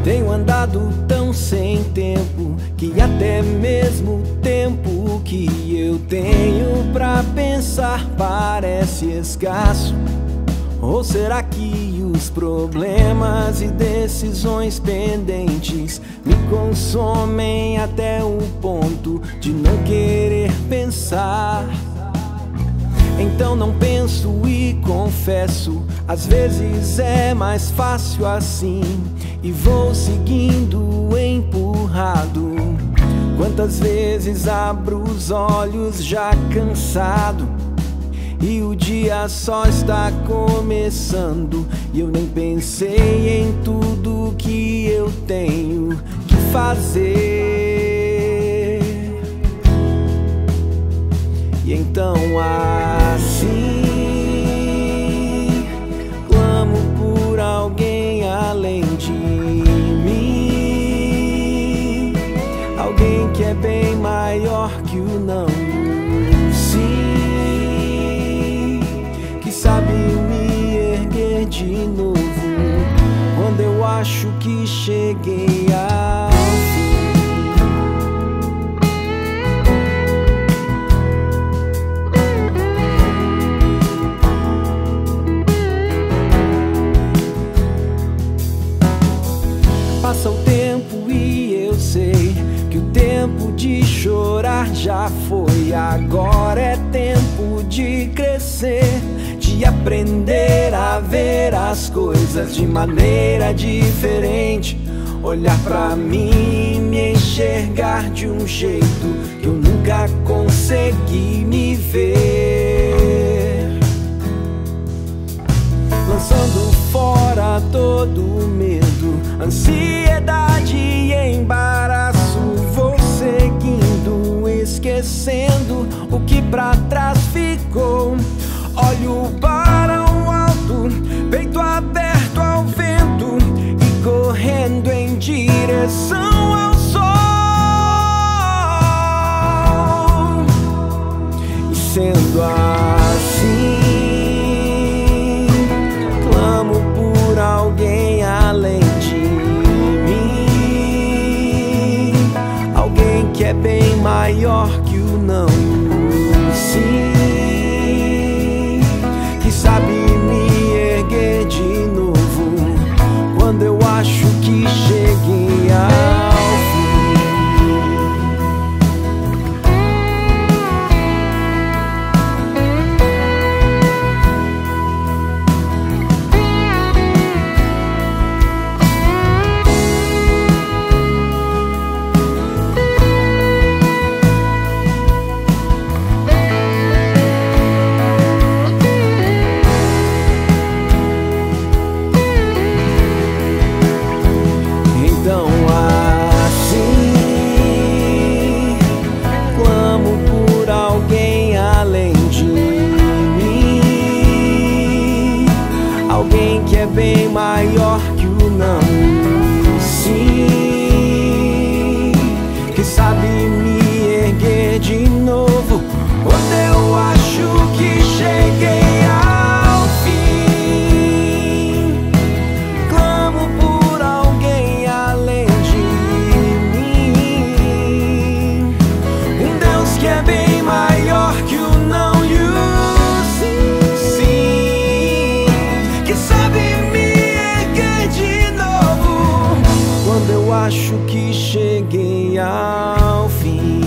Tenho andado tão sem tempo que até mesmo o tempo que eu tenho pra pensar parece escasso. Ou será que os problemas e decisões pendentes me consomem até o ponto de não querer pensar? Então não penso e confesso, às vezes é mais fácil assim, e vou seguindo empurrado. Quantas vezes abro os olhos já cansado e o dia só está começando, e eu nem pensei em tudo que eu tenho que fazer. E então assim clamo por alguém além de mim, alguém que é bem maior que o não. Sim, que sabe me erguer de novo quando eu acho que cheguei ao fim. Passa o tempo e eu sei que o tempo de chorar já foi. Agora é tempo de crescer, de aprender a ver as coisas de maneira diferente, olhar pra mim e me enxergar de um jeito que eu nunca consegui me ver. Lançando fora todo o medo, ansiedade e embaraço, vou seguindo, esquecendo o que pra trás ficou. Olho para o alto, peito aberto ao vento e correndo em direção ao sol. E sendo assim, clamo por alguém além de mim, alguém que é bem maior que o não. Sim, que sabe me erguer de novo quando eu acho que cheguei ao fim. Alguém que é bem maior que o não. Sim, que sabe me erguer de novo quando eu acho que cheguei ao fim. Clamo por alguém além de mim, um Deus que é bem maior que o não. Eu acho que cheguei ao fim.